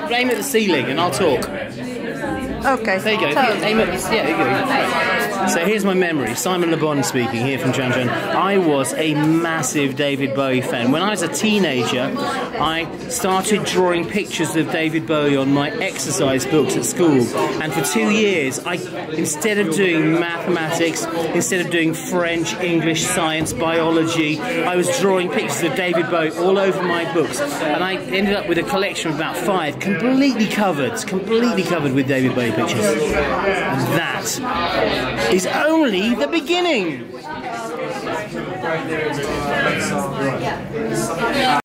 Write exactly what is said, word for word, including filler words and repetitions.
aim at the ceiling and I'll talk. Okay. There you go. Aim at the, yeah, there you go. So here's my memory. Simon LeBon speaking here from Jan Jan. I was a massive David Bowie fan. When I was a teenager, I started drawing pictures of David Bowie on my exercise books at school. And for two years, I, instead of doing mathematics, instead of doing French, English, science, biology, I was drawing pictures of David Bowie all over my books. And I ended up with a collection of about five, completely covered, completely covered with David Bowie pictures. And that is only the beginning.